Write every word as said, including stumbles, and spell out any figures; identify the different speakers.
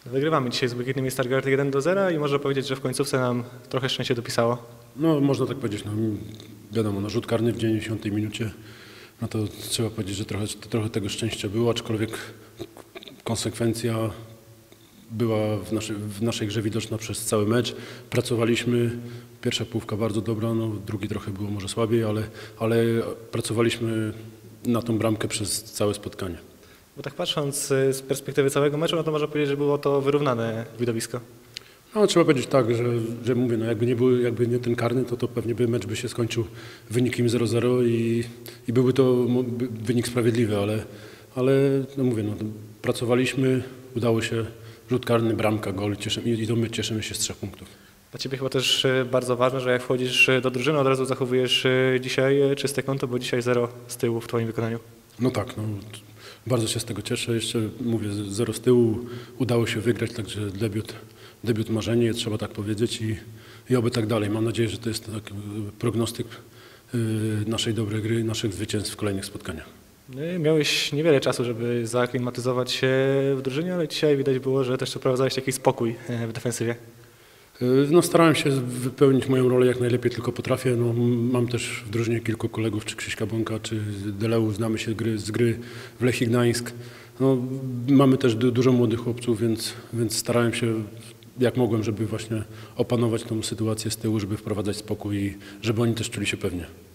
Speaker 1: Wygrywamy dzisiaj z Błękitnymi Stargard jeden do zera i można powiedzieć, że w końcówce nam trochę szczęście dopisało.
Speaker 2: No można tak powiedzieć, no wiadomo, no, rzut karny w dziewięćdziesiątej minucie, no to trzeba powiedzieć, że trochę, trochę tego szczęścia było, aczkolwiek konsekwencja była w naszej, w naszej grze widoczna przez cały mecz. Pracowaliśmy, pierwsza połówka bardzo dobra, no drugi trochę było może słabiej, ale, ale pracowaliśmy na tą bramkę przez całe spotkanie.
Speaker 1: Bo tak patrząc z perspektywy całego meczu, no to można powiedzieć, że było to wyrównane widowisko.
Speaker 2: No, trzeba powiedzieć tak, że, że mówię, no jakby nie był, jakby nie ten karny, to, to pewnie by mecz by się skończył wynikiem zero zero i, i byłby to wynik sprawiedliwy, ale, ale no mówię, no, pracowaliśmy, udało się, rzut karny, bramka, gol cieszymy, i to my cieszymy się z trzech punktów.
Speaker 1: Dla Ciebie chyba też bardzo ważne, że jak wchodzisz do drużyny, od razu zachowujesz dzisiaj czyste konto, bo dzisiaj zero z tyłu w Twoim wykonaniu.
Speaker 2: No tak, no, bardzo się z tego cieszę. Jeszcze mówię, zero z tyłu udało się wygrać, także debiut, debiut marzenie, trzeba tak powiedzieć i, i oby tak dalej. Mam nadzieję, że to jest taki prognostyk naszej dobrej gry, naszych zwycięstw w kolejnych spotkaniach.
Speaker 1: Miałeś niewiele czasu, żeby zaaklimatyzować się w drużynie, ale dzisiaj widać było, że też przeprowadzałeś jakiś spokój w defensywie.
Speaker 2: No, starałem się wypełnić moją rolę jak najlepiej tylko potrafię. No, mam też w drużynie kilku kolegów, czy Krzyśka Bąka, czy Deleu, znamy się gry, z gry w Lechii Gdańsk. No, mamy też du dużo młodych chłopców, więc, więc starałem się jak mogłem, żeby właśnie opanować tą sytuację z tyłu, żeby wprowadzać spokój i żeby oni też czuli się pewnie.